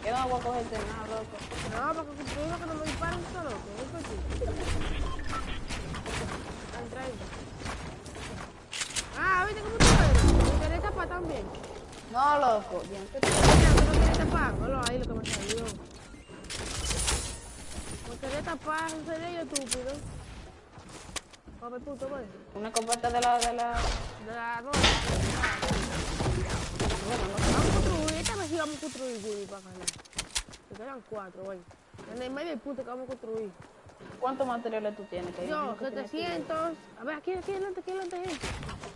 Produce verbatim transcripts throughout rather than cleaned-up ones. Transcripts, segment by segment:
Yo no voy a cogerte nada, loco. No, porque construir lo que no me disparen, esto loco. ¿Ves por ti? Al treinta. Ah, ¿viste cómo tú eres? ¿Me querés tapar también? No, loco. Bien, ¿qué te ¿Tú no quieres tapar? Hola, ahí lo que me salió. ¿Me querés tapar? ¿En serio yo estúpido? Come puto, güey. Una escopeta de la... de la... De la rola. Bueno, vamos a construir. Esta vez sí vamos a construir, güey, para ganar. Se quedan cuatro, güey. En el medio del punto que vamos a construir. ¿Cuántos materiales tú tienes? Que Yo, setecientos. A ver, aquí, aquí adelante, aquí adelante, gente.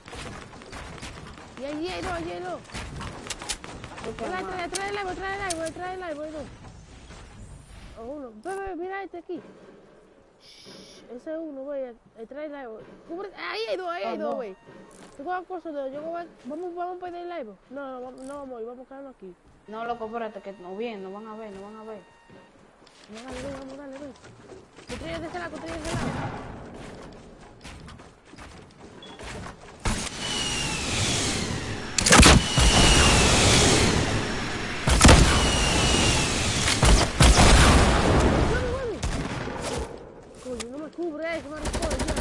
Y allí hay dos, allí hay dos. Trae, trae, trae el árbol, trae el árbol, trae el árbol, dos. O uno. Ve, ve, mira este aquí. Shh, ese es uno, güey. Trae el árbol. Cubre. Ahí hay dos, ahí hay dos, güey. Yo cojo cosas de yo voy a... Vamos, vamos a perder el árbol. No, no, no vamos a ir, vamos a quedarnos aquí. No, loco, espérate, que no bien, no van a ver, no van a ver. No, dale, ven, vamos, dale, ven. Construye de ese lado, construye de ese lado. Coño, no me cubre eso, me responde ya.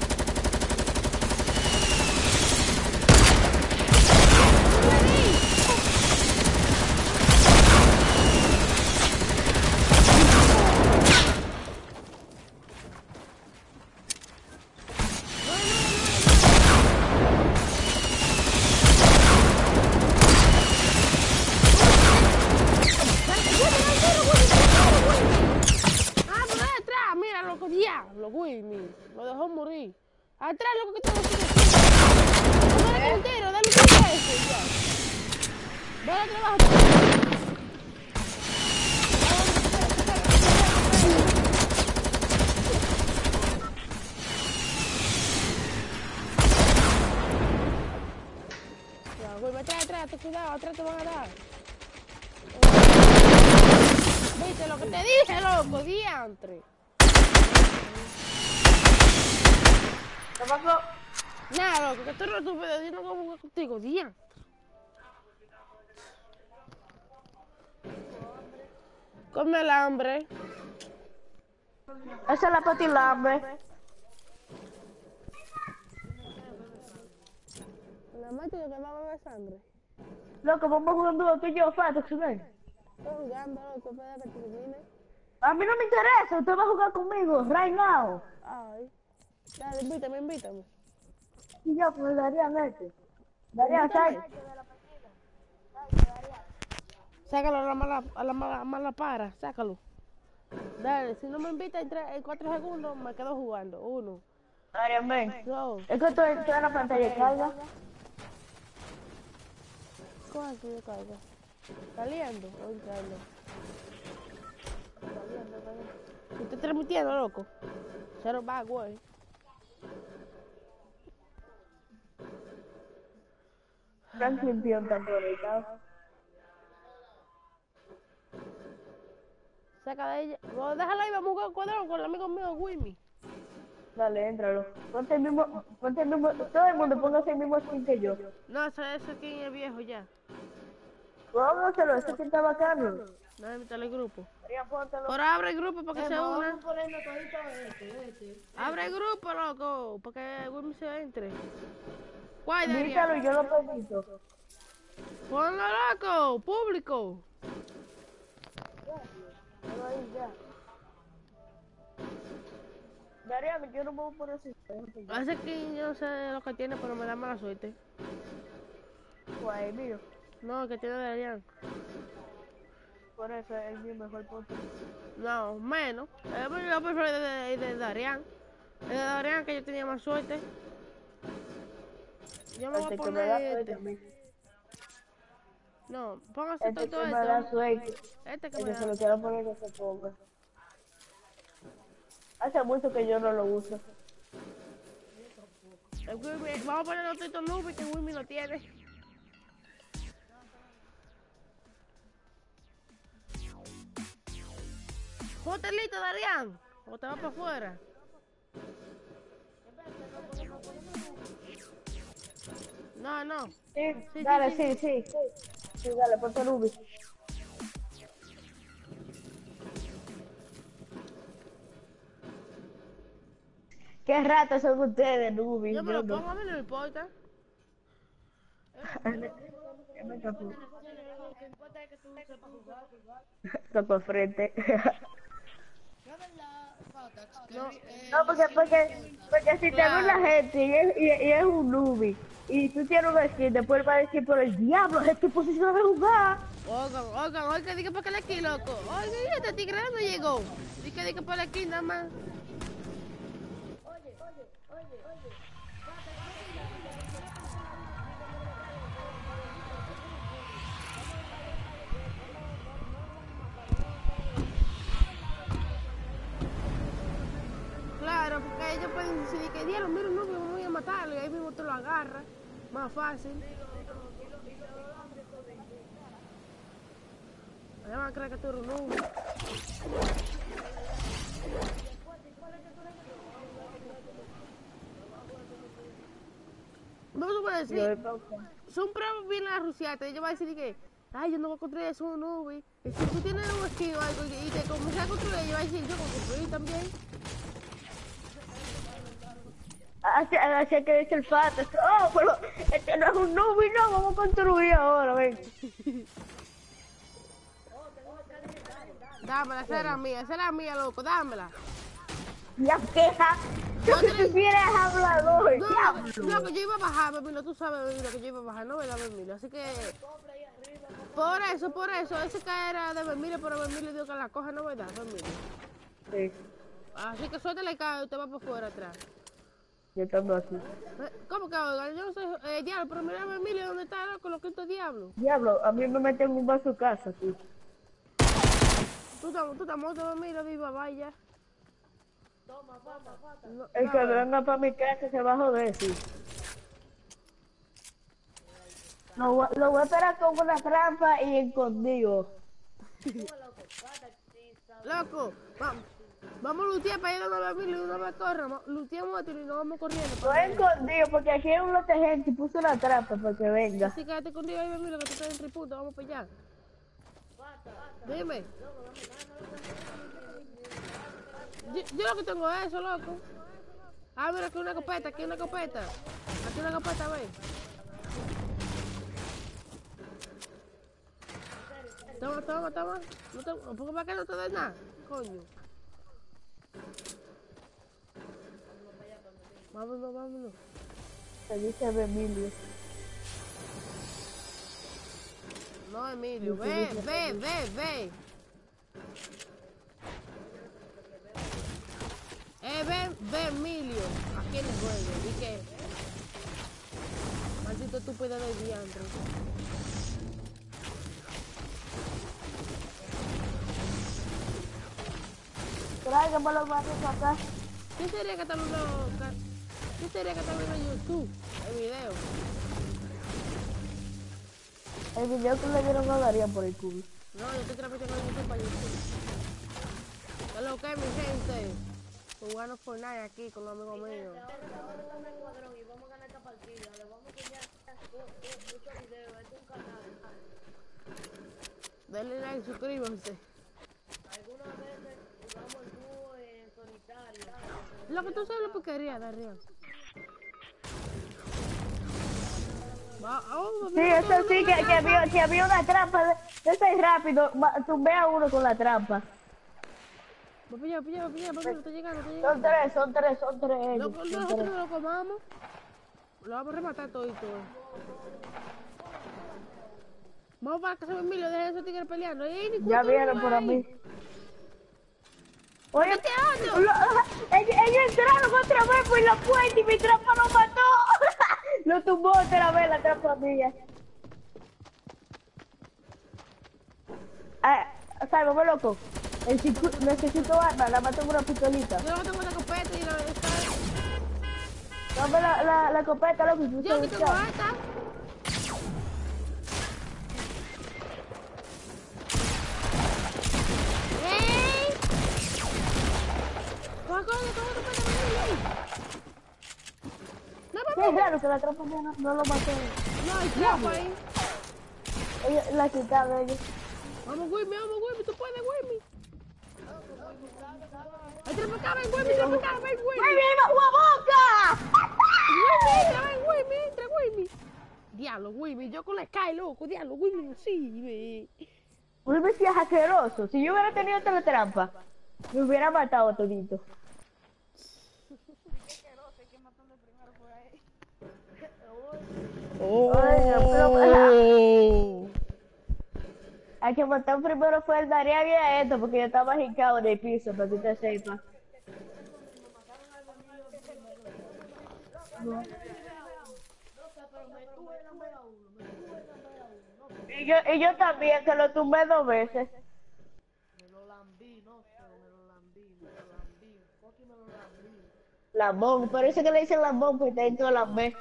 Atrás, loco, que te lo sigue. Dale un tiro, dale un tiro a ese, ya. Dale trabajo. Ya, güey, atrás, atrás, ten cuidado, atrás te van a dar. ¿Viste lo que te dije, loco? Diantre. ¿Qué pasó? Nada, loco, que estoy estúpido, yo no voy a jugar contigo, día. Come el hambre. Esa es la pata y el hambre. La macho que va a beber sangre. Loco, vamos jugando tú y yo, Fato, ¿sí ves? Estoy jugando, loco, espera que termine. A mí no me interesa, usted va a jugar conmigo, right now. Ay. Dale, invítame, invítame. Y yo, pues Darían este. Darían, ¿sabes? Sácalo a la mala, a la mala, mala para, sácalo. Dale, si no me invita en, tres, en cuatro segundos, me quedo jugando. Uno. Darían, ven. Dos. Es que estoy, estoy en la pantalla de carga. ¿Cuánto de carga? ¿Saliendo o entrando? Saliendo, saliendo. ¿Usted está transmitiendo, loco? Cero back, güey. Franklin Pion está conectado. Saca de ella. Bueno, déjala ahí, vamos a jugar un cuadrón con el amigo mío, Wimmy. Dale, éntralo. Ponte el mismo, ponte el mismo, todo el mundo póngase el mismo skin que yo. No, ese, ese skin es viejo ya. Póngaselo, ese skin está bacano. Déjame meterle el grupo. Darían, póntelo. Pero abre el grupo para que se una. Vamos poniendo todito este, este. Abre el grupo, loco, para que Wimmy se entre. ¿Cuál, Invítalo Darían? y yo lo permito. Ponlo, loco, público. Ponlo ahí ya. Darían, yo no me voy a poner así. Ese skin yo no sé lo que tiene, pero me da mala suerte. Guay, mío. No, el que tiene Darían. Por eso es mi mejor punto. No, menos. Eh, pero yo prefiero el de, el de Darían. El de Darían que yo tenía más suerte. Yo me voy a Este que me da poner suerte a este. mí. No, póngase Este todo que me da esto. suerte. Este que El me que se da. lo quiero poner que se ponga. Hace mucho que yo no lo uso. El Wimmy- vamos a poner otro Tito Nube que Wimmy no tiene. Ponte listo, Darían. O te vas para afuera. No, no. Sí, Sí, dale, sí, sí, sí. Sí, sí dale, ponte Ruby. ¿Qué ratos son ustedes, Nubi? Yo me Yo lo no. pongo, a mí no me importa. Ya me escapó. Toco frente. No, No, porque, porque, porque si te ve la claro. gente y es, y, y es un Nubi y tú tienes una skin, después va a decir, por el diablo, es tipo si se va a jugar. Oigan, oigan, oigan, dije para que aquí, loco. Oigan, y este tigre no llegó. Dije, dije para aquí nada más. Claro, porque ellos pueden decir que diablo, mira, no, me voy a matarlo y ahí mismo te lo agarra. Más fácil. Allá van a creer que tú eres un nubo. Vamos a Yo decir, de poco. son pruebas bien las rusiatas. Ella va a decir que, ay, yo no voy a construir eso, un nube. Y si tú tienes un skin o algo y te comienzas a construir, ella va a decir, yo voy a construir también. Así, así que dice el fato, oh, pero este no es un Nubi, no, vamos a construir ahora, ven. Dámela, esa era mía, esa era mía, loco, dámela. Ya queja, tú que tú quieres hablador, No, diablo. loco, yo iba a bajar, Bemilo, tú sabes, Bemilo, que yo iba a bajar, no, ¿verdad, Bemilo? Así que, por eso, por eso, ese que era de Bemilo, pero Bemilo dio que la coja, ¿no, verdad, Bemilo? Sí, Así que suéltale cae, usted va por fuera atrás. yo estando aquí. Eh, ¿Cómo que oiga? Yo no soy eh, diablo, pero mira a Emilio, ¿dónde está, loco, los quintos diablos? Diablo, a mí me meten un vaso a su casa, tú. Tú estás, tú estás muerto, Emilio, viva, vaya. No, El que dame. venga para mi casa se va a joder, sí. Lo, voy- lo voy a esperar con una trampa y escondido. Loco, vamos. Vamos a lutear para ir a una Emilio y una vez corra. Luteamos otro y nos vamos corriendo. Lo he escondido porque aquí hay un lote de gente y puso una trampa para que venga. Así que quédate conmigo ahí, Emilio, que tú estás en triputo, vamos para allá. Dime. Yo, yo lo que tengo es eso, loco. Ah, mira, aquí una copeta, aquí una copeta. Aquí una copeta, ve. Toma, toma, toma. No te, porque para que no te des nada, coño. Vámonos, vámonos. Se dice Emilio. No, Emilio, ve, ve, ve, ve. Eh, ve, ve, Emilio. Aquí en el juego. ¿Y qué? Maldito estúpido de diantre. Tráigame los barrios acá. ¿Qué sería que está viendo? ¿Qué sería que está viendo en YouTube? El video. El video que le dieron a Darían por el culo. No, yo estoy transmitiendo en YouTube para YouTube. ¿Qué es lo que es, mi gente? Jugando Fortnite aquí con los amigos míos. Denle like, suscríbanse. Lo que tú sabes la porquería de arriba. Va, oh, Sí, eso sí, que, que, había, que había una trampa. De, de ese rápido, va- tumbé a uno con la trampa. Va para allá, va para allá, va para allá, va para allá, está llegando, está Son llegando. tres, son tres, son tres ellos. Loco, son nosotros tres. no lo comamos. Lo vamos a rematar todo y todo. Vamos para casa de Emilio, dejen a esos tigres peleando. Ey, ni Ya cuánto vieron uno por hay. mí. Oye, ¡Métete a otro! lo- ellos, ellos entraron otra vez por la puerta y mi trampa lo mató. Lo tumbó otra vez la trampa mía. Ah, salvo, loco. El circu- necesito arma, la mato con una pistolita. Yo no tengo una escopeta y la está... Dame la, la, la escopeta, loco. y tú Yo te que tengo buscas. esta. ¡Ey! Coge, coge, coge tu escopeta, Emilio. No, Qué no, no. raro que la trampa mía no, no lo mató. No, hay trampa ahí. Ella, la quitaron ellos. Vamos, Wimmy, vamos, Wimmy, tú puedes, Wimmy. Entra para acá, ven, Wimmy, entra para acá, ven, Wimmy. ¡Wimmy, bajo a boca! Wimmy, entra, ven, Wimmy, entra, Wimmy. Diablo, Wimmy, yo con la Sky, loco, diablo, Wimmy no sirve. Wimmy sí es asqueroso. Si yo hubiera tenido teletrampa, me hubiera matado todito. Oh. Hay que matar primero fue el Darían y a esto, porque yo estaba hincado en el piso, para que usted sepa. No. Y yo, y yo también, que lo tumbé dos veces. Me lo lambí, no sé, me lo lambí, me lo lambí. ¿Por qué me lo lambí? Lambón, por eso que le dicen lambón, porque está dentro de lambé.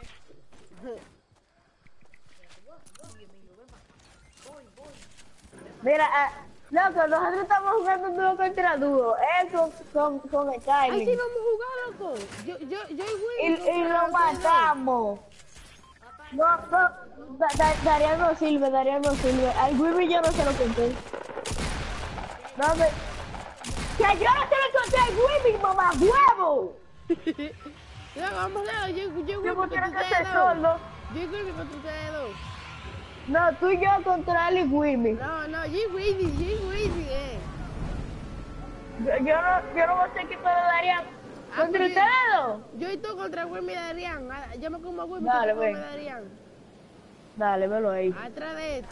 Mira, ah, loco, nosotros estamos jugando dúo contra dúo, él con, con, con el Ay, Kylie. sí, vamos a jugar, loco. Yo, yo, yo y Y, Wimmy. y lo matamos. No, no, da, da, Darían no sirve, Darían no sirve. Al Wimmy yo no se lo conté. No me... ¡Que yo no se lo conté al Wimmy, mamá huevo! Ya, vamos a ver, yo, yo, Yo Wimmy me quiero contra que se ustedes dos. solo. Yo y Wimmy contra ustedes dos. No, tú y yo contra él y Wimmy. No, no, yo y Wimmy, yo y Wimmy, eh. Yo, yo no, yo no voy a ser equipo de Darían. Ah, ¿Contra pues yo- ustedes dos? Yo y tú contra Wimmy y Darían. Ah, yo me como a Wimmy, Dale, tú te comes ven. a Darían. Dale, velo ahí. Atrás de esto.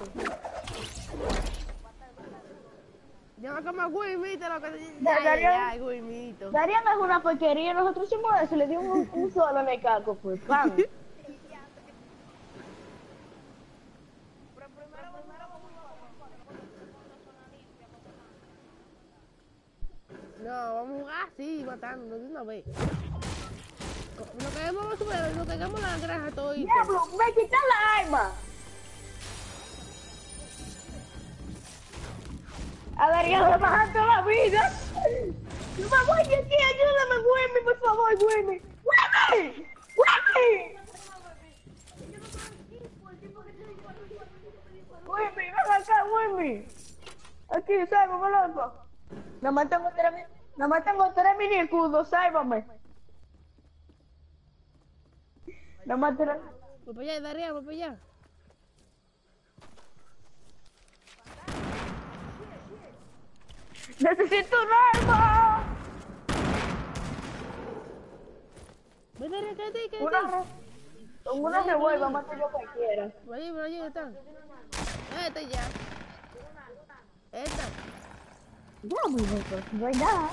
Yo me como a Wimmy, te lo que te Da- ay, Darían- ay, Wimito. Darían es una porquería. Nosotros hicimos eso, le dimos un, un solo en el caco, pues. ¡Pam! No, vamos a jugar así, matando de una vez. Lo que vamos a subir, lo que hagamos la granja todo. ¡Diablo! ¡Me quitan la arma! A Darían le bajan toda la vida. ¡No me voy de aquí! ¡Ayúdame, Wimmy, por favor, Wimmy! ¡Wimmy! ¡Wimmy! Wimmy, ven acá, Wimmy. Aquí, sálvame, loco. Nada más tengo tres, mi- nada más tengo tres mini escudos, sálvame. Nada más tres. Voy para allá, Darían, voy para allá. ¡Necesito un arma! Ven, Darían, quédate ahí, quédate Una, ahí. con una revuelva mato yo cualquiera. Por allí, por allí está. Esta ya. Esta. Ya, muy loco, no hay nada.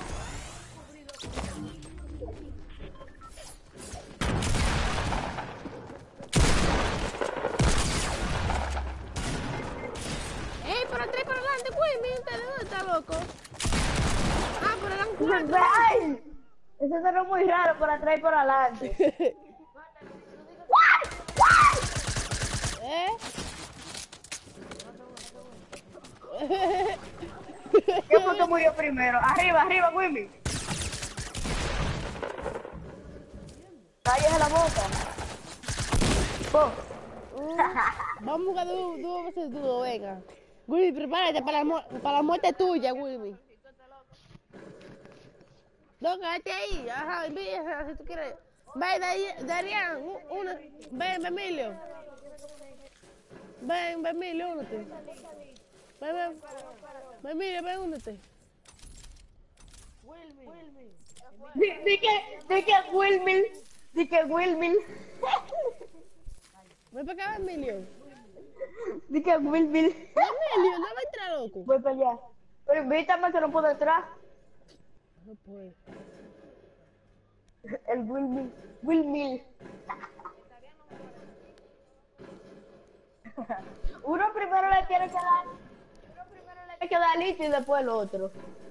¡Ey, por atrás y por adelante, Wimmy! ¿Ustedes dónde está, loco? Ah, pero eran cuatro. ¡Ay! Eso sonó muy raro por atrás y por adelante. ¿Eh? ¿Qué fue que murió primero? Arriba, arriba, Wimmy. Cállese la boca. Oh. Vamos a jugar dúo, dúo versus dúo, venga. Wimmy, prepárate para la, mu- para la muerte tuya, Wimmy. No, quédate ahí. Ajá, mira, si tú quieres. Ven, Dari- Darían, u- una. Ven, Emilio. Ven, ven, Emilio, únete. Ven, ven. Ven, Emilio, ven, únete. Di, di que, di que Wilmil, di que Wilmil, Ven para acá, Emilio. di que Wilmil. Emilio, no va a entrar, loco. Voy para allá. Pero invítame que no puedo entrar. No puede. El Wilmil, Wilmil. Uno primero le tiene que dar, uno primero le tiene que dar Lito y después el otro.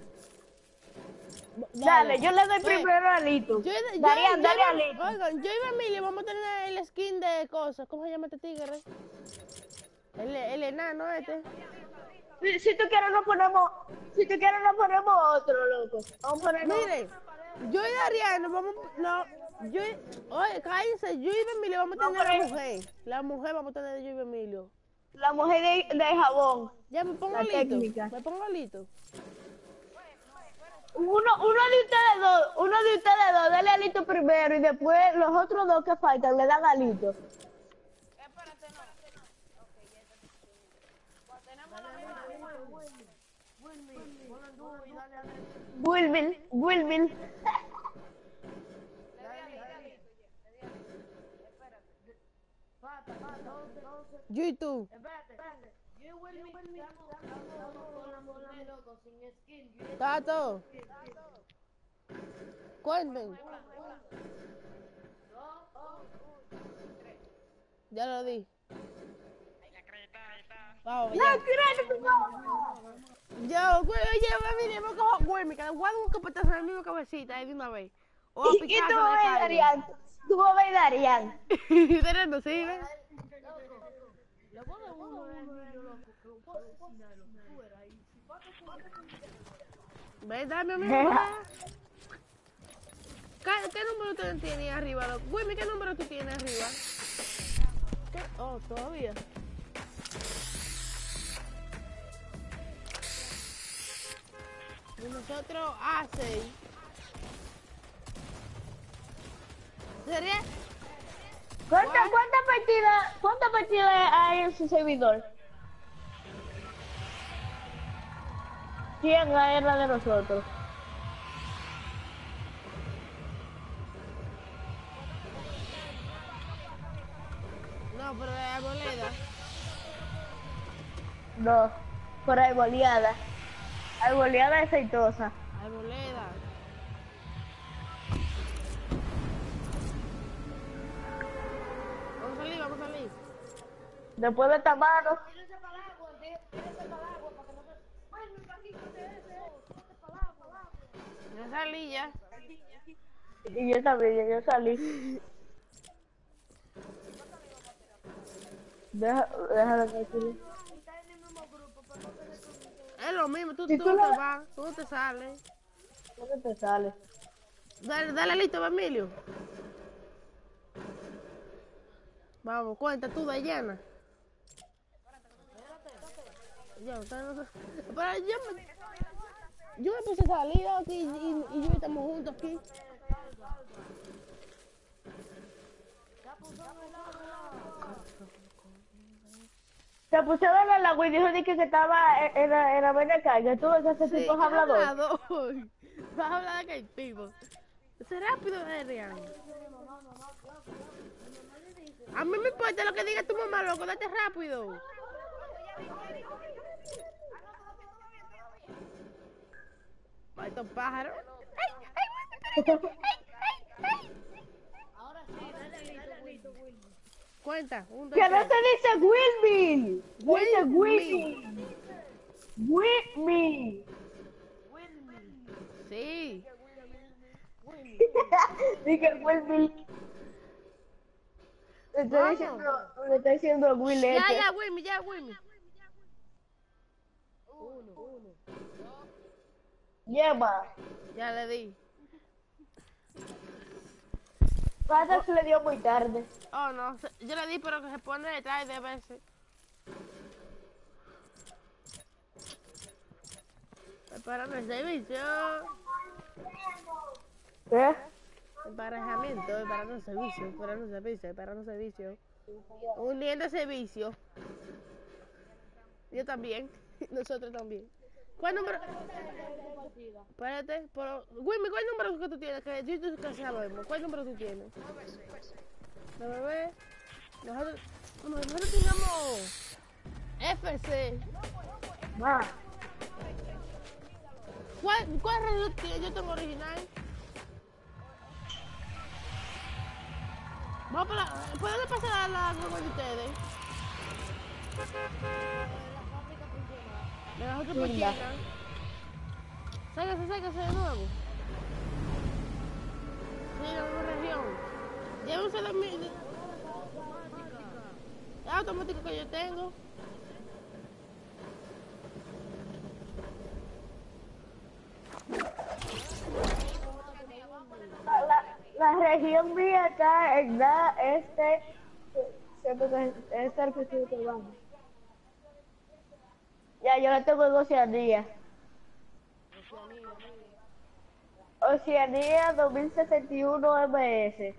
Dale, yo le doy Ven. primero a Lito. Yo, yo, Darían, yo, dale a yo- Lito. Oigan, yo y Emilio vamos a tener el skin de cosas. ¿Cómo se llama este tigre? El, el enano este. Si, si tú quieres nos ponemos, si tú quieres nos ponemos otro, loco. Vamos a ponernos. Miren, yo y Darían vamos, no, yo y, oye, cállense, yo y Emilio vamos a Vamos tener a la ver. mujer. La mujer vamos a tener yo y Emilio. La mujer de, de jabón. Ya me pongo La listo. técnica. Me pongo listo. Uno, uno de ustedes dos, uno de ustedes dos, dale a Lito primero y después los otros dos que faltan le dan a Lito. Espérate, no. Ok, ya está. Pues tenemos la misma. Wilville, Wilville. Le di a Lito, le di a Lito, ya. Le di a Lito. Espérate. Yo y tú. Tato. Cuenten. Ya lo di. Vamos, ya. Yo, güey, oye, mire, me cojo, güey, me quedo guardo un capatazo en la misma cabecita ahí de una vez. O a ¿Y Picasso tú de ves, carne. Darian? ¿Tú ves, Darian? Ustedes no sirven. Ven, dame a mí. ¿Qué, ¿Qué número tú tienes arriba? loco? Güey, ¿qué número tú tienes arriba? ¿Qué? Oh, todavía. Y nosotros A seis. ¿Sería? ¿Cuántas cuánta partidas cuánta partidas hay en su servidor? ¿Quién era de nosotros? No, pero la moneda. No, por ahí boleada. Hay boleada aceitosa. Arboleda. Vamos a salir, vamos a salir. Después de esta mano. Ya salí ya. Y yo también, yo salí. Deja, déjame decirle. Es lo mismo, tú, Si tú tú no la- te vas, tú no te sales. ¿Dónde te sale? Dale, dale listo, Emilio. Vamos, cuenta tú, Dayana. Yo, no sé. Pero yo me, yo me puse a salir aquí y, y, y yo estamos juntos aquí. Se puso a ver el agua y dijo de que, que estaba en la, en la buena calle. Tú ves ese Sí, tipo ¿qué hablador. hablador? Vas a hablar de que hay pivo. Ese rápido, Adrián. A mí me importa lo que diga tu mamá, loco, date rápido. Ay, estos pájaros. ¡Ay, ay, ay, ay, ay! Cuenta, un, dos, Que no tres. se dice Wilmy. Se dice Wilmy. Wilmy. Wilmy. Sí. Dije Wilmy. Le estoy Vamos. diciendo, le estoy diciendo a Will Ya, este. ya, Wilmy, ya, Wilmy. Lleva. Ya le di. Pasa se le dio muy tarde. Oh, no, se- yo le di, pero que se pone detrás de veces. Preparando el servicio. ¿Qué? Emparejamiento, preparando el servicio, preparando el servicio, preparando el servicio. Uniendo servicio. Yo también. Nosotros también. ¿Cuál número? Espérate, pero... Wilmy, ¿cuál número que tú tienes? Que yo y tú que sabemos. ¿Cuál número tú tienes? ¿De bebé? Nosotros, nosotros tenemos F C. Va. ¿Cuál, cuál radio tienes? Yo tengo original. Vamos para la... ¿Pueden pasar a la goma de ustedes? De nosotros por Linda. China. Ságase, ságase de nuevo. Sí, la misma región. Llévense de mi... de- Es automático que yo tengo. La, la, la región mía está en la este. Siento que es el que estoy probando. Ya, yo la tengo en Oceanía. Oceanía dos mil sesenta y uno M S.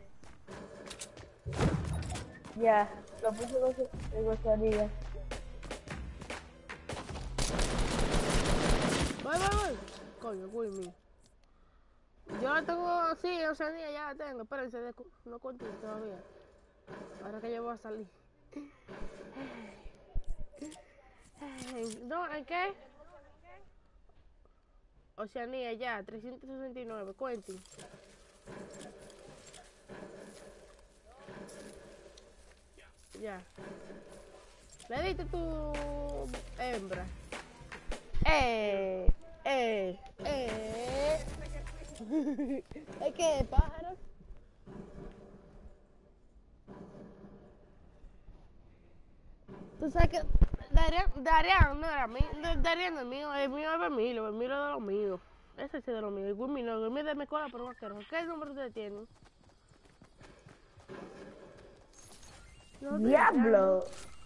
Ya, lo puse en Oce- en Oceanía. Voy, voy, voy. Coño, Wilmy. Yo la tengo, sí, Oceanía ya la tengo. Espérense, de- no contigo todavía. Ahora que yo voy a salir. Ay, no, ¿en qué? Oceanía ya, trescientos sesenta y nueve, Quentin. Ya. Le diste tu hembra. Eh, eh, eh. ¿Es que pájaro? Tú sabes que Darian, Darian no era mío, no, Darian no es mío, el mío es Bermilo, Bermilo es de los míos. Ese sí es de los míos, el Gumi no, el Gumi es de mi escuela, pero no quiero. ¿Qué número ustedes tienen? Nosotros entramos. ¡Diablo!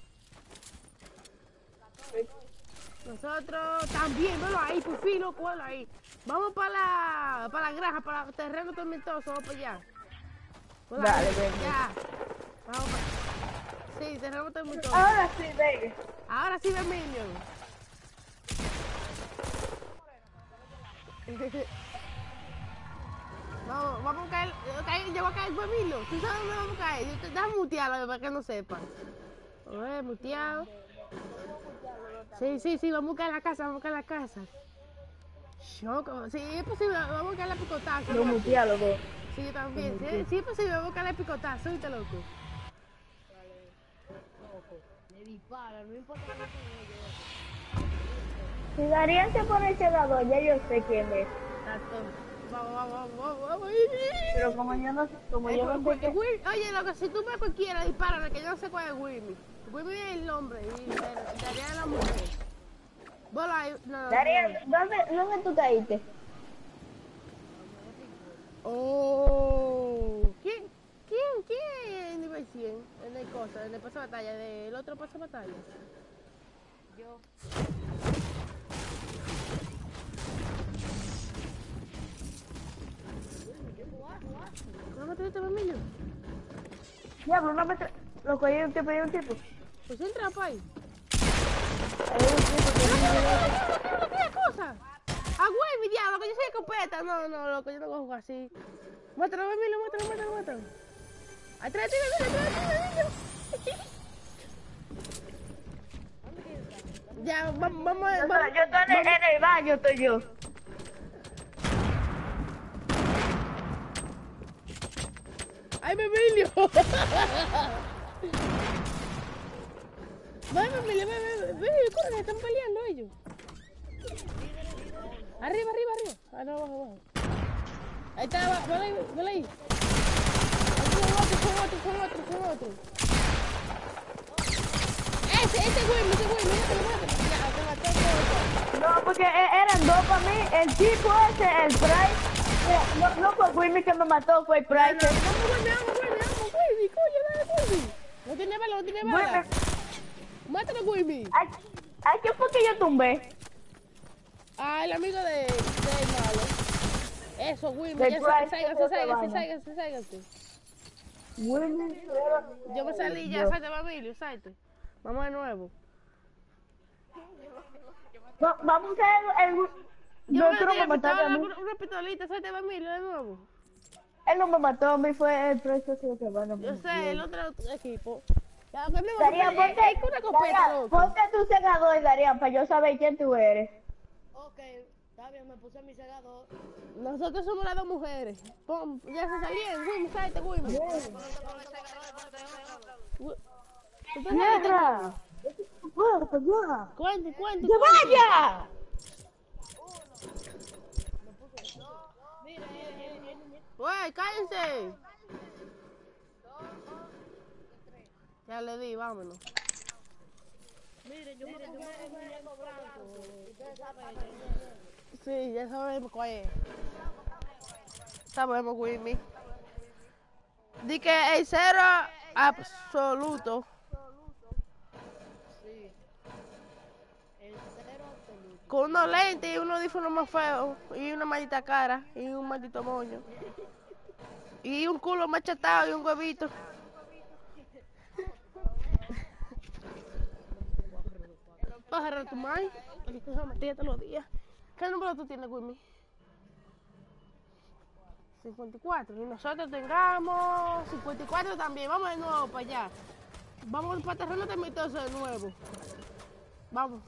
Nosotros también, velo ahí, por fin, loco, velo ahí. Vamos para la, para la granja, para el terreno tormentoso, vamos para allá. Velo Dale, ahí, ven. ya. Vamos para... Sí, terreno tormentoso. Ahora sí, venga. Ahora sí, Bermilio. Vamos, vamos a caer, caer, yo voy a caer Bermilio. ¿Tú sabes dónde vamos a caer? Yo te- Déjame mutearlo para que no sepan. A ver, muteado. Sí, sí, sí, vamos a buscar la casa, vamos a buscar la casa. Choco, sí, es posible, vamos a buscar la picotazo. Lo muteé a los dos. Sí, yo también, sí, sí es posible, vamos a buscar la picotazo, ¿viste, loco? Me dispara, no importa que no tenga ellos. Si Darían se pone el segador, ya yo sé quién es. Exacto. Vamos, vamos, vamos, vamos. Pero como yo no sé, como Eh, yo no Wi- sé qué... Wi- Oye, loco, si tú ves cualquiera, dispárale, que yo no sé cuál es Wilmy. Wilmy es el hombre y Daría es la mujer. Bola ahí, no, no, Darían, no. ¿dónde, ¿dónde tú caíste? Oh, ¿quién, quién, quién en nivel cien? En el cosa, en el paso de batalla, del otro paso de batalla. Yo. ¿No me traiste Bermillo? Diablo, no me tra... Loco, hay un tipo, hay un tipo. Pues entra, pay. Hay un tipo que ¿Qué viene de... ¿Qué cosa? Ah, güey, mi diablo, que yo soy escopeta. No, no, loco, yo no voy a jugar así. Muéstralo, Bermillo, muéstralo, muéstralo, muéstralo. Atrás de ti, Bermillo, atrás de ti, Bermillo. Ya, vamos, vamos, Yo, vamos. estoy- yo estoy en el, en el baño, estoy yo. ¡Ay, Bermilio! ¡Vaya, Bermilio, ven, ven, ven, corre, que están peleando ellos! Arriba, arriba, arriba. Ah, no, abajo, abajo. Ahí está, abajo, vale ahí, vale ahí. Son otros, son otros, son otros, son otros. Ese, ese güey, ese güey, mátalo, mátalo. Ya, te mató todo. No, porque e- eran dos para mí. El tipo ese, el Price. eh, No, no fue Wilmy que me mató, fue el Price. Vamos, güey, vamos, güey, vamos, güey, coño, dale, güey. No tiene bala, no tiene bala. Wilmy, Mátalo, güey. ¿a, ¿a quién fue que yo tumbé? Ah, el amigo de, del malo. Eso, Wilmy, Del ya Price, sáiganse, esa sáiganse, vaina. sáiganse, sáiganse. Wilmy. Yo me salí ya, Yo. salte, Babilio, salte. Vamos de nuevo. Va- vamos a ver el... Yo No, me tú no metí me a mataste a pistola, mí. una, una pistolita, salte, Babilio, de nuevo. Él no me mató a mí, fue el Price ese que va a Yo sé, el otro equipo. Ya, que no, Darían, es, ponte, es que una copeta, Darían, loco. ponte tu segador, Darían, para yo saber quién tú eres. Ok, está bien, me puse mi cegador. Nosotros somos las dos mujeres. Pon, ya se salían, Wilmy, salte, Wilmy. Wi- ¿Tú te saliste? ¡Tierra! ¡Puerta, ya! Cuente, cuente, ¡Que cuente. vaya! Mira, eh, eh, eh, Güey, cállense. Ya le di, vámonos. mire, yo me compré un muñeco blanco. Ustedes saben, Sí, ya sabemos cuál es. Sabemos, Wilmy. Di que el cero absoluto. sí. El cero absoluto. con unos lentes y unos audífonos más feos, y una maldita cara, y un maldito moño. Y un culo machatado y un huevito. Pájaro tu madre, porque te metía todos los días. ¿Qué número tú tienes, Wimmy? cincuenta y cuatro. Y nosotros tengamos cincuenta y cuatro también. Vamos de nuevo para allá. Vamos para terreno temitoso de nuevo. Vamos.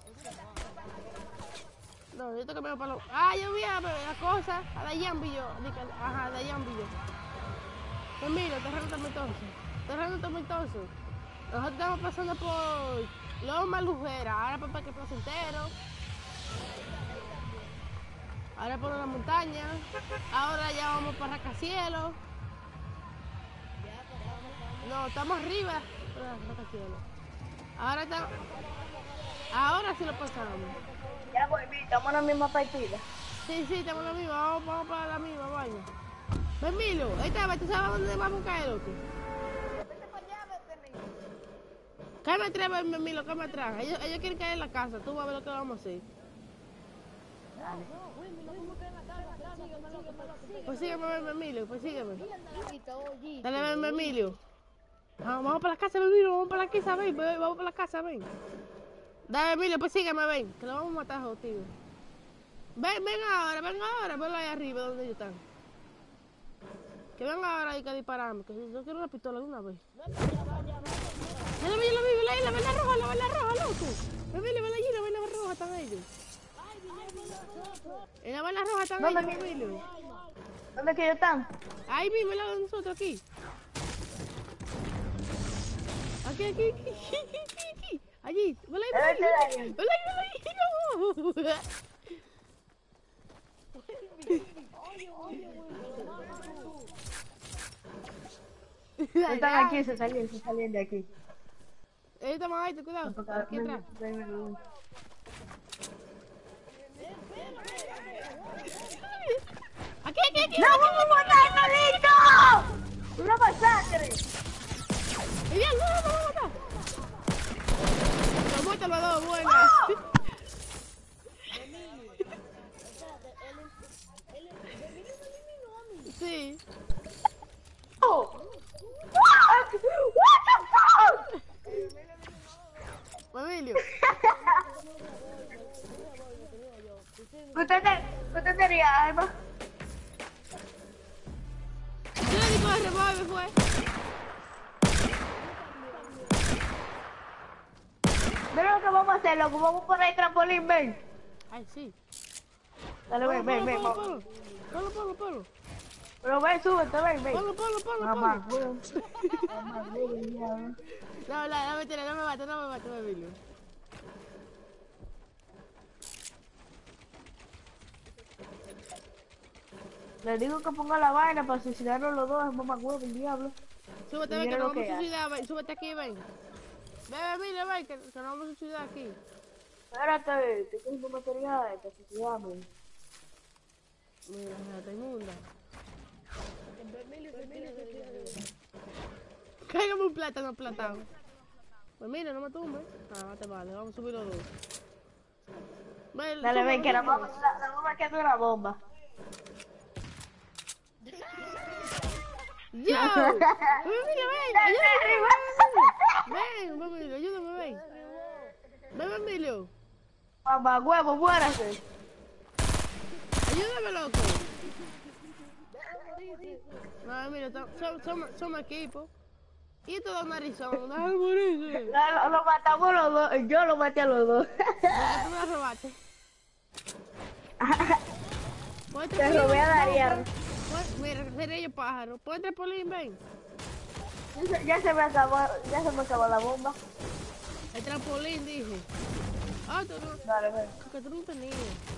No, yo tengo que me para los... Ah, yo vi a la cosa. A la Yambillo. Ajá, a la Yambillo. Pues mira, terreno temitoso. Terreno temitoso. Nosotros estamos pasando por Loma Lujera. Ahora por Parque Placentero. Ahora por una montaña. Ahora ya vamos para Rascacielos. No, estamos arriba. Rascacielos. Ahora está. Ahora sí lo pasamos. Ya voy, estamos en la misma partida. Sí, sí, estamos en la misma. Vamos, vamos para la misma, vaya. Ven, Milo, esta vez, ¿tú sabes dónde vamos a caer, loco? Vete para allá, vete, niño. Cállame atrás, ven, Milo, cállame atrás. Ellos, ellos quieren caer en la casa. Tú vas a ver lo que vamos a hacer. Pues sígueme, ven, Emilio, pues sígueme. Dale, ven, Emilio. Vamos, vamos para la casa, Emilio, vamos para la casa, ven, ven, vamos para la casa, ven. Dale, Emilio, pues sígueme, ven, que lo vamos a matar, tío. Ven, ven ahora, ven ahora, ven ahí arriba donde ellos están. Que ven ahora y que disparamos, que yo quiero una pistola de una vez. Ya la vi, ya la vi, la, la vela roja, la vela roja, loco. Emilio, ven allí, la vela roja, están ellos. En la bala roja están ¿Dónde, ellos, Emilio. ¿Dónde que ellos están? Ahí mismo, al lado de nosotros, aquí. Aquí, aquí, aquí, aquí, aquí, aquí. Allí, vela ahí, vela ahí, vela ahí, vela ahí, vela ahí. Están aquí, se salen, se salen de aquí. Eh, toma ahí, cuidado, aquí atrás. Ven, ven, ven. Aquí, aquí, aquí. ¡No vamos a matar, Carlito! ¡Una masacre! Y bien, no, no, no, no, no. Lo muerto los dos, buenas. Sí. Oh. What? What the fuck? Emilio. ¿Usted, te, ¿Usted tenía arma? Yo le digo el revólver, fue. Mira lo que vamos a hacer, loco. Vamos por ahí trampolín, ven. Ay, sí. Dale, ven, ven, ven. Polo, vamos. polo, polo, polo. Pero ven, súbete, ven, ven. Polo, polo, polo, Mamá, polo. güey. Mamá, güey, ya. No, no, no, mentira, no me mates, no me mates, Emilio. Le digo que ponga la vaina para asesinarnos los dos, es mamá huevo, el diablo. Súbete, Y ven, que mira nos lo vamos que a hay. suicidar, ven, súbete aquí, ven. Ven, Emilio, ven, que, que nos vamos a suicidar aquí. Espérate, estoy cogiendo material, que se llame. Mira, está inmunda. Cáigame un plátano platado. Pues mira, no me tumbes. Ah, te vale, vamos a subir los dos. Ven, Dale, sube, ven, que la sube. bomba, la, la bomba queda una bomba. ¡Yo! ¡Emilio, ven! ¡Ayúdame! ¡Ven, Emilio, ayúdame, ven! ¡Ven, Emilio! Mamá huevo, muérase. ¡Ayúdame, loco! No, Emilio, somos, somos, somos equipo. Y esto da un narizón, déjame morirse. Lo, lo matamos los dos, yo lo maté a los dos. Porque tú me la robaste. Ponte Te polín, robé a vamos, Darian. pon- Mira, seré yo pájaro. Ponte polín, ven. Ya se- Ya se me acabó, ya se me acabó la bomba. El trampolín, dije. Ah, tú no. Dale, ven. Que tú no tenías.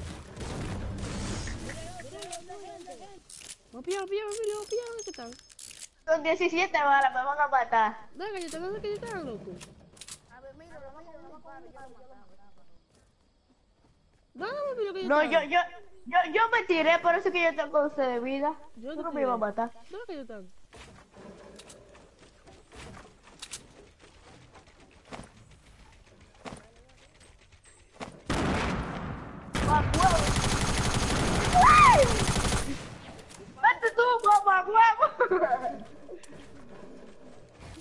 Vamos pillado, pillado, Emilio, vamos pillado, ¿qué tal? Con diecisiete balas me van a matar. No, que yo te no sé que yo estaba loco. A ver, mira, lo vamos a disparo, yo lo mataba. No, no, Emilio, que yo No, estaba. yo, yo, yo, yo me tiré, por eso que yo tengo once de vida. Yo Tú te no me tiré. ibas a matar. No, que yo estaba.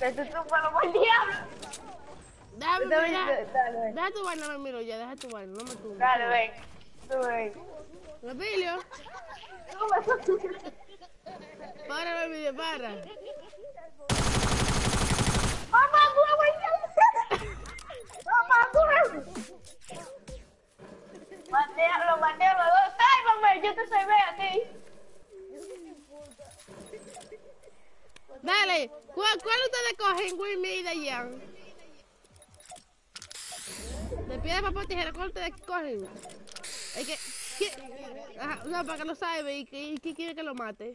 Que tú chúpalo por el diablo. Déjame, Tú te mira. ves- Dale, ven. Deja tu vaina, me miro ya, deja tu vaina, no me tumbes. Dale, ven. Tú ven. Emilio, Tú me- para el video, para. ¡Mamá, huevo! ¡Mamá, huevo! Matea, lo mateo los dos. ¡Ay, mamá! Yo te salvé a ti. Dale, ¿cuál, cuál ustedes cogen, Wilmy y Dayan? De piedra, papel, tijera, ¿cuál ustedes cogen? Es que, ¿qué? Ajá, no, para que lo sabe y que, y que quiere que lo mate.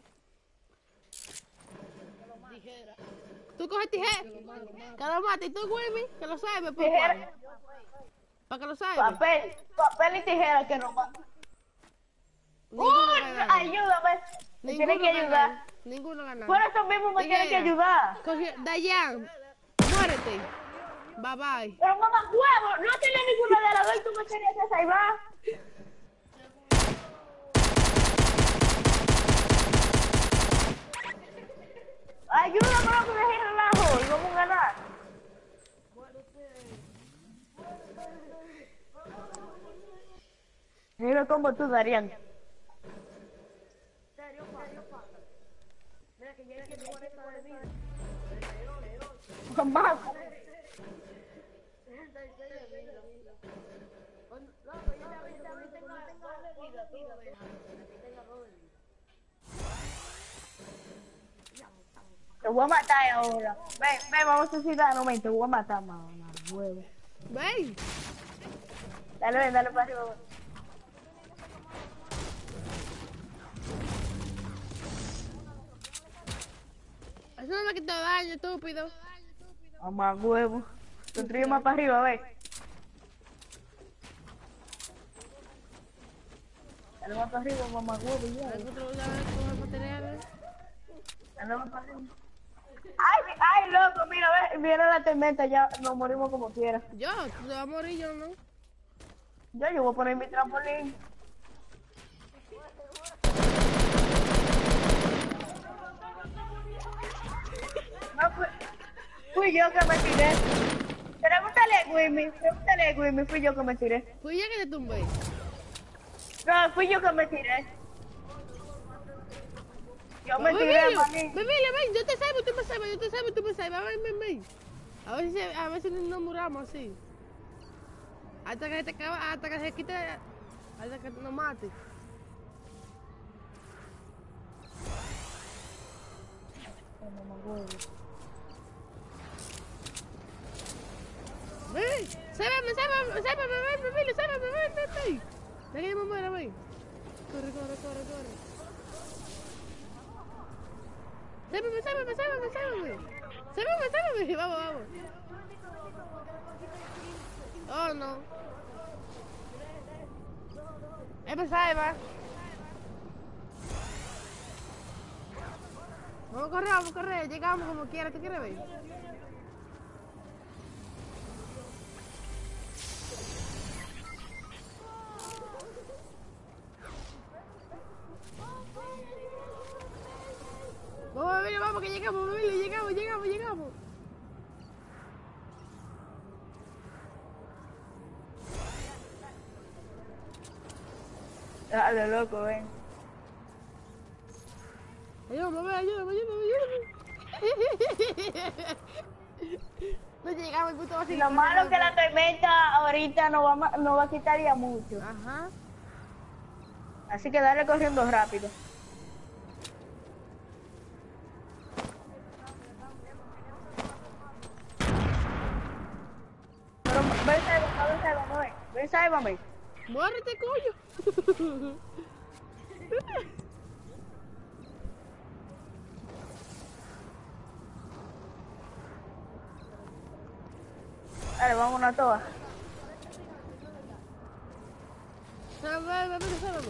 Tú coges tijera, que lo mate, y tú, Wilmy, que lo sabe, ¿por Tijera. cuál? Para que lo sabe. Papel, papel y tijera que no mata. Ninguno ¡Uy! gana. Ayúdame. Me tienen que gana. ayudar. Ninguno gana. Por eso mismo me tienen que Tijera. ayudar. Cogió, Dayan, muérete. Bye bye. Pero mamá, huevo, no tenía ninguna de las dos y tú me tenías que salvar. Ayúdame a que me deje relajo y vamos a ganar. Mira cómo tú, Darían. Mamá. Te voy a matar ahora. Ven, ven, vamos a suicidar, no me te voy a matar, mamá, huevo. Ven. Dale, ven, dale para arriba. Eso no me quitó daño, estúpido. Mamá, huevo. Construye más para arriba, ven. Dale más para arriba, mamá, huevo, ya. Nosotros ya cogemos materiales. Dale más para arriba. Ay, ay, loco, mira, ve, viene la tormenta, ya nos morimos como quiera. Yo, tú te vas a morir, yo no. Yo, yo voy a poner mi trampolín. No, fui, fui yo que me tiré. Pregúntale a Wimmy, pregúntale a Wimmy, fui yo que me tiré. Fui yo que te tumbé. No, fui yo que me tiré. Yo me tiré, Bebelio, maní. Bebelio, ven, yo te salvo, tú me salvas, yo te salvo, tú me salvas, ven, ven, ven. A ver si, a ver si nos muramos así. Hasta que se te acaba, hasta que se quite, hasta que nos mate. Ven, sálvame, sálvame, sálvame, ven, Bebelio, sálvame, ven, ven, ven. Ven que yo me muero, ven. Corre, corre, corre, corre. Sálvame, sálvame, sálvame, sálvame. Sálvame, sálvame. Vamos, vamos. Oh, no. Él me salva. Vamos a correr, vamos a correr. Llegamos como quiera. ¿Tú quieres ver? Vamos, Bebelio, vamos, que llegamos, Bebelio, llegamos, llegamos, llegamos. Dale, loco, ven. Ayúdame, Bebelio, ayúdame, ayúdame, ayúdame. No llegamos, el puto va a seguir Lo malo corriendo. que la tormenta ahorita no va, ma- no va a quitar ya mucho. Ajá. Así que dale corriendo rápido. Pero ven, sálvame, ven, sálvame, ven. Ven, sálvame. Muérete, coño. Dale, vámonos a todas. Sálvame, Bebelio, sálvame.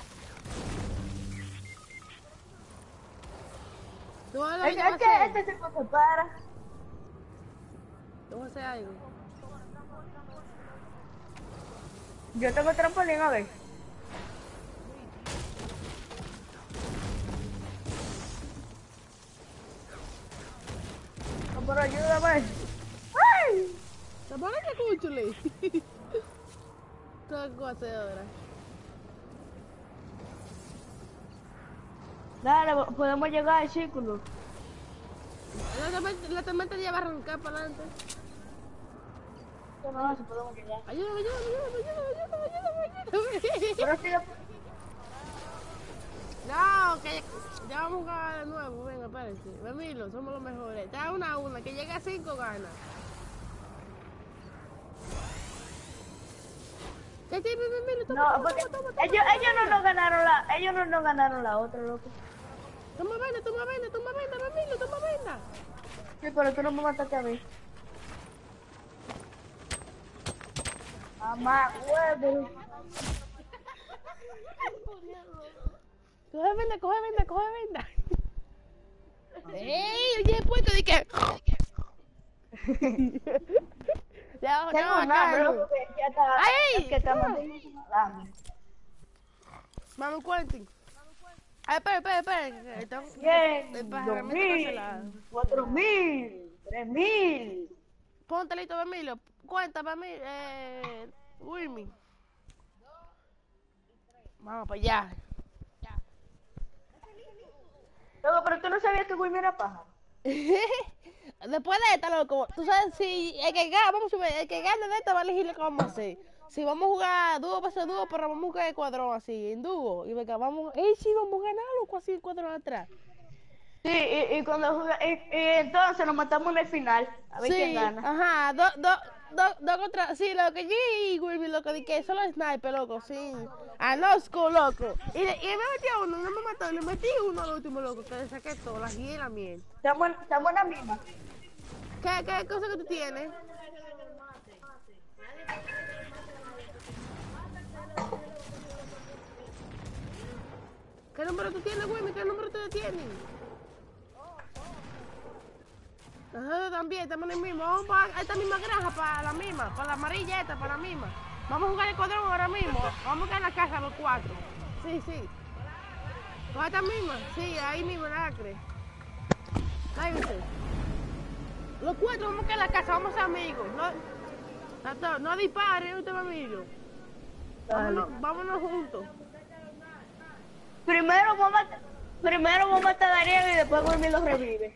Tú vas a Es, yo es voy a que hacer. este tipo se para. Yo voy a hacer algo. Yo tengo trampolín, a ver. pero ayúdame. ¡Ay! ¿Te pones que escúchale? Todo cosa ahora. Dale, podemos llegar al círculo. La tormenta, la tormenta ya va a arrancar para adelante. No, no, si podemos llegar. Ayúdame, ayúdame, ayúdame, ayúdame, ayúdame, ayúdame. Pero si yo... No, que ya vamos a jugar de nuevo. Venga, espérense. Remilo, somos los mejores. Está una a una, que llegue a cinco gana. ¿Qué tiene Remilo? Toma, No, toma, porque toma, toma, toma, ellos, toma, ellos no toma. nos ganaron la... Ellos no nos ganaron la otra, loco. Toma venda, toma venda, toma venda, Remilo, toma venda. Sí, pero tú no me mataste a mí. Mamá, huevo. Coge venda, coge venda, coge venda. ¡Ey! Oye, puesto de que... Ya, Tengo no, nada, acá, loco, que ya está... ¡Ay! Es que está Ah. matando. Vamos, Quentin. Ay, espera, espera, espera. Estamos... Bien, el dos pajaramiento mil, cancelado. cuatro mil, tres mil. Ponte listo, Emilio. Cuenta, mí, eh... Wilmy. Vamos para allá. Loco, pero tú no sabías que Wilmy era paja. Después de esta, loco, tú sabes si el que gane, vamos a ver, el que gane de esta va a elegir lo que vamos a hacer. Si vamos a jugar dúo versus dúo, pero vamos a jugar de cuadrón así, en dúo. Y venga, vamos, ey, sí, vamos a ganar, loco, así en cuadrón atrás. Sí, y, y cuando juega, y, y entonces nos matamos en el final. A ver Sí, quién gana. ajá, dos, dos, dos, dos contra, sí, lo que yo y Wilmy, loco, de que solo sniper, loco, sí. A Nosco, loco. Y, le- y me metí a uno, no me mató, le metí uno al último, loco, que le saqué todo, la guía y la miel. Estamos, en- estamos en la misma. ¿Qué, qué cosa que tú tienes? ¿Qué número tú tienes, Wilmy? ¿Qué número tú tienes? Nosotros también estamos en el mismo. Vamos para esta misma granja, para la misma, para la amarilla esta, para la misma. Vamos a jugar el cuadrón ahora mismo. Vamos a buscar en la casa los cuatro. Sí, sí. ¿Con esta misma? Sí, ahí mismo, en la acre. Cállate. Los cuatro vamos a buscar en la casa, vamos a ser amigos. No, Tato, no dispare, usted va amigo. Vámonos, vámonos juntos. Primero vamos a matar, primero vamos a matar a Dariel y después Wilmy lo revive.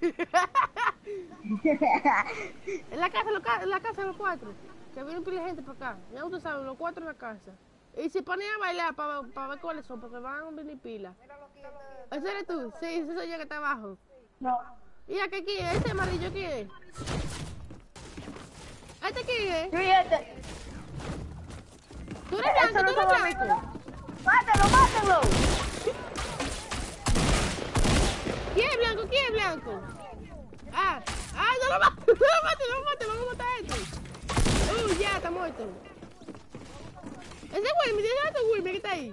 En la casa, loca- en la casa los cuatro. Que viene un pila de gente para acá. Ya ustedes saben, los cuatro en la casa. Y se ponen a bailar para ver cuáles son, porque van a venir pila. ¿Ese eres tú? Sí, ese soy yo que está abajo. No. ¿Y a qué quién es? ¿Este amarillo quién es? ¿Este quién es? Sí, este. ¿Tú eres Eso blanco? no ¿Tú eres somos blanco? amigos, ¿no? ¡Mátalo, mátalo! ¿Quién es blanco? ¿Quién es blanco? Ah, ah, no lo mates, no lo mates, no lo mates, vamos a matar a este. Uh, ya, está muerto. Ese es Wilmy, ¿tienes otro Wilmy que está ahí?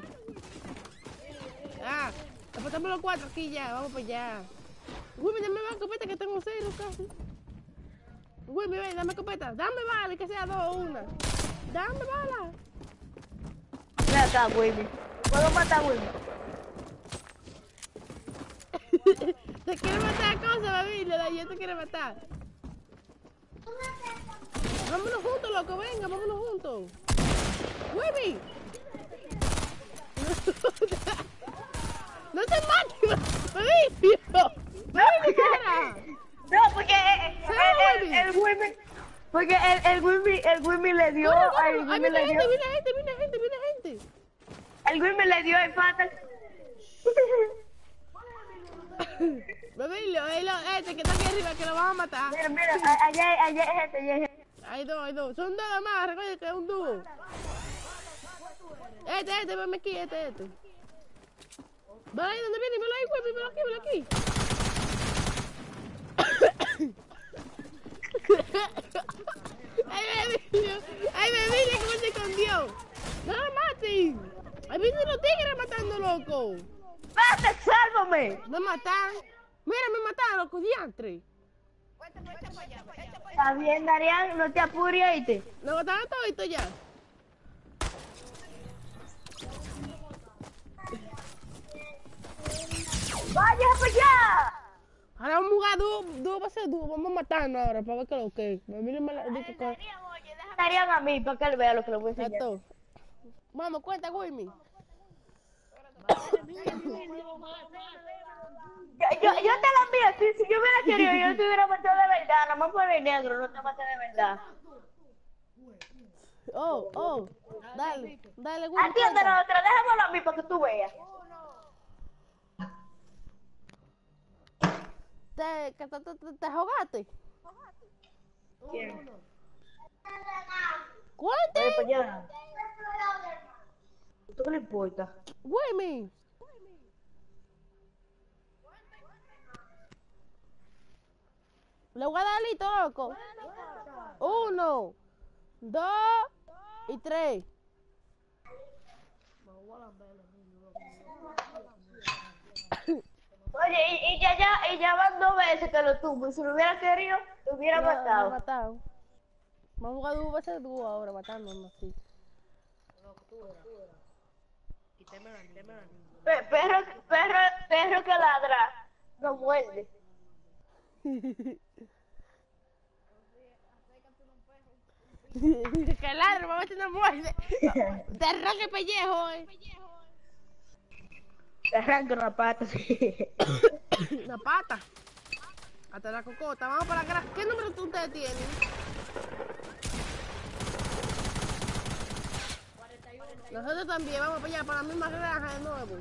Ah, apostamos los cuatro aquí ya, vamos para allá. Wilmy, dame más escopeta que tengo cero casi. Wilmy, ven, dame escopeta. Dame bala, que sea dos o una. Dame bala. Ven acá, Wilmy. ¿Puedo matar a Wilmy? Te quiero matar cosas, Babilola, yo te quiero matar. Vámonos juntos, loco, venga, vámonos juntos. Wilmy. No te mates, Babilio. Wilmy, cara. No, porque el, el, el, el Wilmy, porque el, el Wilmy, el Wilmy le dio, Bueno, el bueno, ahí Wilmy viene le dio, gente, viene gente, viene gente, viene gente. el Wilmy le dio el fatal. Babilio, ahí lo, este que está aquí arriba, que lo van a matar. Mira, mira, a- allá, hay- allá hay gente, allá hay gente. Hay dos, hay dos. Son dos más, recuerda que es un dúo. Este, este, venme aquí, este, este. Vale, ahí donde viene, velo ahí, güey, velo aquí, velo aquí. Ay, Babilio, ay, Babilio, cómo se escondió. No lo maten. Ahí vienen los tigres matando, loco. ¡Mate, sálvame! Me matan. Mira, me mataron, loco, diantre. Está bien, Darian, no te apures, ¿oíste? Me mataron todito ya. ¡Vaya para allá! Ahora vamos a jugar dúo, dúo va a ser dúo. Vamos a matarnos ahora para ver qué es lo que es. Miren, me la- di que- que- Darían a mí para que él vea lo que le voy a ya enseñar. todo. Vamos, cuenta, Wilmy. Yo, yo, yo te la envío, si, si yo hubiera querido, yo te hubiera matado de verdad, nada más por el negro, no te maté de verdad. Oh, oh. Dale, dale, Wilmy. Atiende cuenta. la otra, déjamelo a mí para que tú veas. ¿Te, que te, te, te, te ahogaste? ¿Quién? Cuente, Oye, pues ya. ¿Tú qué le importa? Wilmy. Le voy a dar listo, loco. Uno, dos y tres. Oye, y, y ya, ya, y ya van dos veces que lo tuvo, y si lo hubiera querido, lo hubiera Lo- lo matado. matado. Vamos a jugar dúo, va a ser dúo ahora, matándonos así. Pe- Perro, perro, perro que ladra, no muerde. Que ladre, vamos a tener muerte. Te arranca el pellejo, eh. Te arranca una pata, sí. Una pata. Hasta la cocota. Vamos para la granja. ¿Qué número tú ustedes tienen? Nosotros también vamos para allá, para la misma granja de nuevo.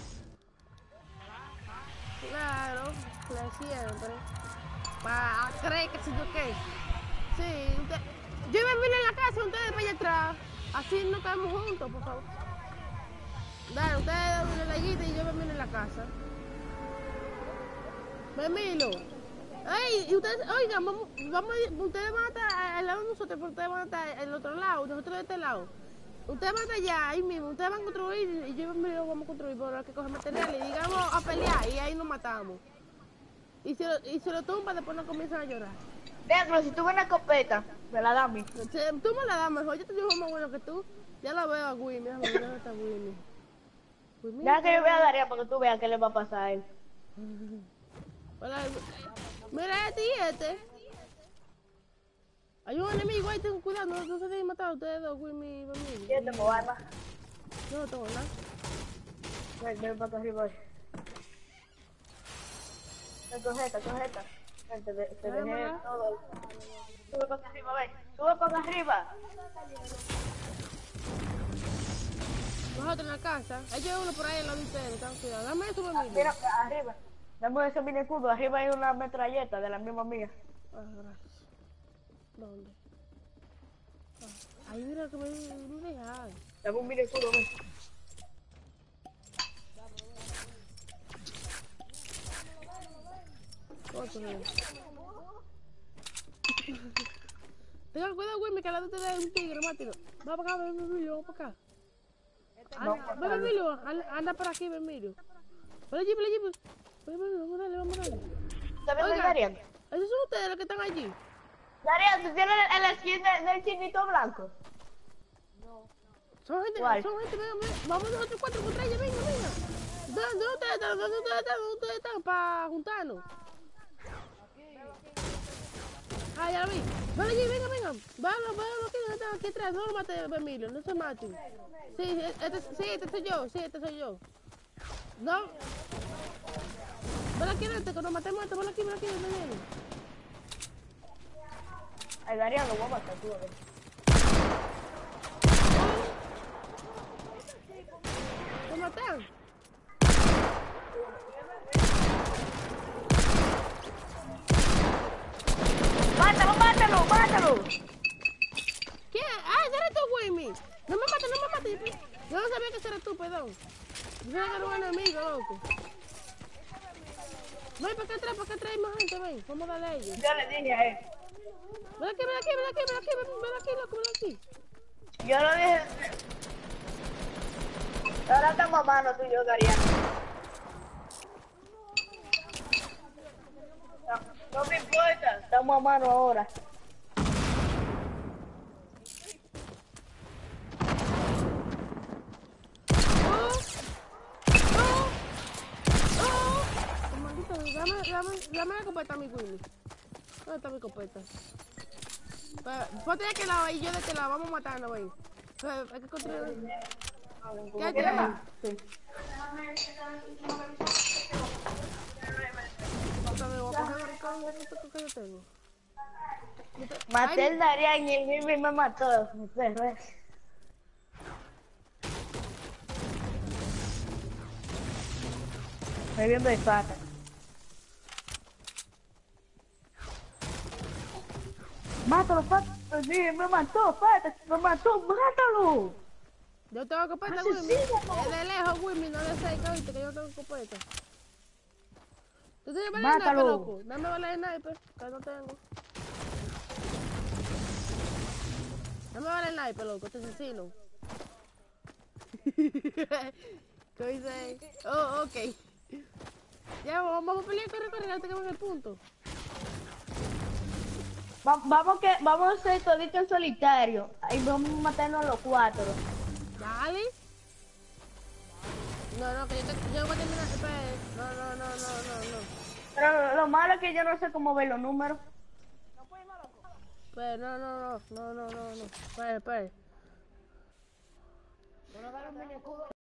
Claro, la siempre. Para creer que si yo qué. Sí, usted... yo me vine en la casa, ustedes para allá atrás. Así no caemos juntos, por favor. Dale, ustedes en la guita y yo me vine en la casa. Memilo. Ey, y ustedes, oigan, vamos, vamos, a- ustedes van a estar al lado de nosotros, pero ustedes van a estar al otro lado, nosotros de este lado. Ustedes van a estar allá, ahí mismo, ustedes van a construir y yo y Memilo vamos a construir, por lo que coger materiales y digamos a pelear y ahí nos matamos. Y si lo, y si lo tumban, después nos comienzan a llorar. Negro, si tuve una escopeta, me la da a mí. Se- Tú me la das mejor, yo te digo más bueno que tú. Ya la veo a Winnie, déjame ver dónde está Winnie. Winnie. Deja que yo vea a Darío para que tú veas qué le va a pasar a él. Hola, mira este y este. Hay un enemigo ahí, ten cuidado, no, no se dejen matar a ustedes dos, Winnie y Winnie. Yo tengo arma. Yo no tengo nada. Ven, ven para acá arriba. Ven, coge esta, coge esta. Ven, te, de- te dejé Dámela. todo. Sube para acá arriba, ven. Sube para acá arriba. Nosotros en la casa. Hay uno por ahí al lado de ustedes, ten cuidado. Dame eso, Winnie. Mira, arriba. Dame ese mini escudo. Arriba hay una metralleta de la misma mía. Ah, gracias. ¿Dónde? Ah, ahí mira que me, me dejan. Dame un mini escudo, ven. Otro. Tengan cuidado, Winnie, que al lado de ustedes hay un tigre, mátelo. Va para acá, ven, Emilio, vamos para acá. Anda, ven, Emilio, anda, anda por aquí, ven, Emilio. Ven allí, ven allí, ven. Ven, ven, vamos a darle, vamos a darle. ¿Sabes Oiga. Darían? Esos son ustedes los que están allí. Darían, ¿tú tienes el, el skin de- del chinito blanco? Son gente, ¿Cuál? son gente, venga, venga. Vamos nosotros cuatro contra ella, venga, venga. ¿Dónde, dónde ustedes están? ¿Dónde ustedes están? ¿Dónde ustedes están? Para juntarnos. Ah, ya lo vi. Ven allí, venga, venga. Vámonos, vámonos aquí, ¿dónde están? Aquí atrás. No lo mate, Emilio, no se maten. Sí, este, sí, este soy yo, sí, este soy yo. No. Ven aquí, vente, que nos matemos antes. Ven aquí, ven aquí, ven aquí. Ay, Darían, lo voy a matar, tú, a ver. ¿Lo matan? ¡Mátalo, mátalo, mátalo! ¿Quién? Ah, ese eres tú, Winnie. No me mates, no me mates. Yo no sabía que ese eras tú, perdón. Yo sabía que era un enemigo, loco. Ven, para acá atrás, para acá atrás hay más gente, ven. Vamos a darle a ellos. Yo le dije a él. Ven aquí, ven aquí, ven aquí, ven aquí, ven, ven aquí, loco, ven aquí. Yo lo dije. Ahora estamos a mano tú y yo, Darían. No, no me importa, estamos a mano ahora. ¡Oh! ¡Oh! ¡Oh! ¡Oh! Maldito dame, dame, dame la copeta a mi Willy. ¿Dónde está mi copeta? Pues, ponte de aquel lado ahí, yo de este lado, vamos a matarnos ahí. Pues, hay que construir. ¿Qué hay ¿Quieres ahí? más? Sí. Otra vez, voy a coger el carro que yo tengo. Yo te- Maté Ay, el Darian y el Wilby me mató. Mi perro es. Me viendo de pata. Mátalo, pata. Sí, me mató, pata. Me mató, mátalo. yo tengo copeta, Asesino. Wilmy. Es de lejos, Wilmy, no de cerca, viste que yo tengo copeta. ¿Tú tienes bala de sniper, Mátalo. loco? Dame bala de sniper, que no tengo. Dame bala de sniper, loco, te asesino. ¿Qué dice? Oh, ok. Ya, vamos, vamos a pelear, corre, corre, hasta que venga el punto. Va- vamos que vamos a hacer todito en solitario. Ahí vamos a matarnos los cuatro. Dale. No, no, que yo, te, yo voy a terminar. Espera. No, no, no, no, no, no. Pero lo malo es que yo no sé cómo ver los números. Espera, no, no, no, no, no, no, no. Espera, espera.